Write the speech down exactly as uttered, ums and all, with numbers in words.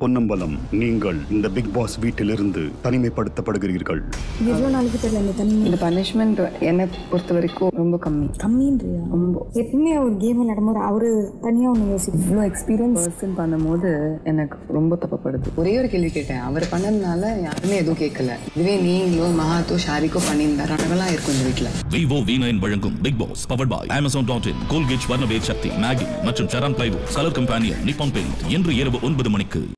பொன்னம்பலம், நீங்கள் இந்த big pass வீட்டிலிருந்து தனிமைப்படுத்தப்படுகிறீர்கள். எவ்வளோ நாளைக்கு தெரியல இந்த தனிமை. இந்த பனிஷ்மெண்ட் என்னை பொறுத்த வரைக்கும் ரொம்ப கம்மி. கம்மின்றியா? ரொம்ப. எப்பவுமே ஒரு கேம் விளையாடும்போது அவரு தனியாக ஒன்று யோசிக்கும். இவ்வளோ எக்ஸ்பீரியன்ஸ் பர்சன் பண்ணும்போது எனக்கு ரொம்ப தப்பப்படுது. ஒரே ஒரு கேள்வி கேட்டேன், அவர் பண்ணதுனால யாருமே எதுவும் கேட்கல. இதுவே நீங்களோ மகாத்தோ ஷாரிக்கோ பண்ணியிருந்தாரு அழகெல்லாம் இருக்கும் இந்த வீட்டில். விவோ வி நைன் வழங்கும் Bigg Boss powered by Amazon dot in, Colgate வர்ணவேர் சக்தி, மேகி மற்றும் Sharon plywood, colour companion, Nippon paint இன்று இரவு ஒன்பது மணிக்கு.